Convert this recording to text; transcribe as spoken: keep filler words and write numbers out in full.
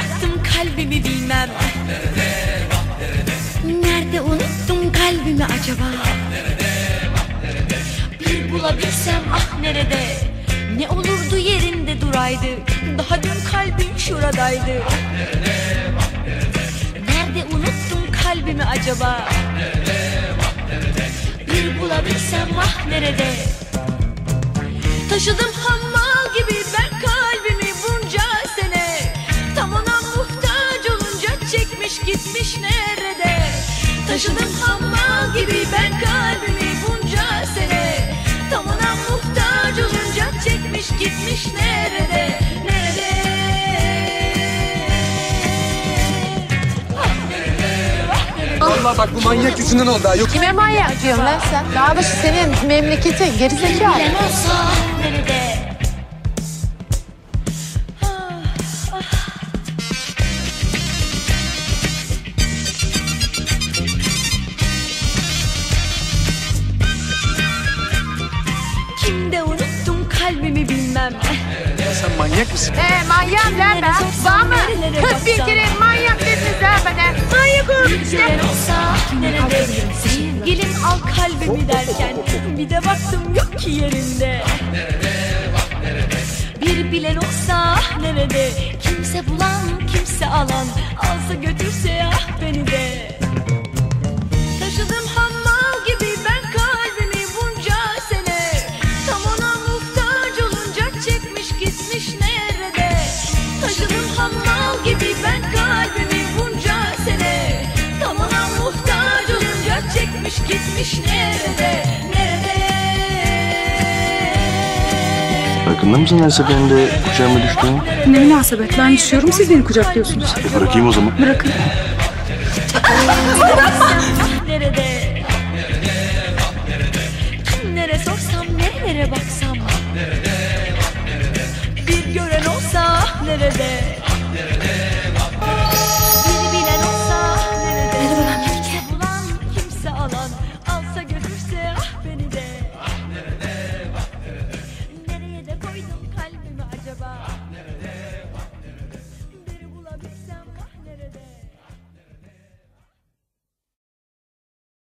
bıraktım kalbimi bilmem. Nerede unuttum kalbimi acaba? Bir bulabilsem ah nerede? Ne olurdu yerinde duraydı. Daha dün kalbim şuradaydı. Nerede unuttum kalbimi acaba? Bir bulabilsem ah nerede? Taşıdım hammal gibi ben kalbimi bunca sene. Tam ona muhtaç olunca çekmiş gitmiş nerede? Taşıdım hammal gibi ben kalbimi bunca sene. Tam ona muhtaç olunca çekmiş gitmiş nerede? Nerede? Vallahi bak bu manyak yüzünden oldu ha. Yok. Kime manyak diyorsun lan sen? Dağbaşı senin memleketin gerizekalı. Bilen olsa nerede? Ah, ah. Kimde unuttum kalbimi bilmem. Ya sen manyak mısın? Ee manyağım lan ben. Var mı? Kırk bir kere manyak dediniz ha bana. Manyak oldum işte. Bilen olsa nerede? Sevgilim al kalbimi derken bir de baktım yok ki yerinde. Bir bilen olsa nerede? Kimse bulan kimse alan, alsa götürse ah beni de. Taşıdım hammal gibi ben kalbimi bunca sene. Tam ona muhtaç olunca çekmiş gitmiş nerede? Taşıdım hammal gibi ben kalbimi bunca sene. Tam ona muhtaç olunca çekmiş gitmiş nerede? Nerede? Farkında mısın her seferinde kucağıma düştüğünü? Ne münasebet, ben düşüyorum siz beni kucaklıyorsunuz. E bırakayım o zaman. Bırakın.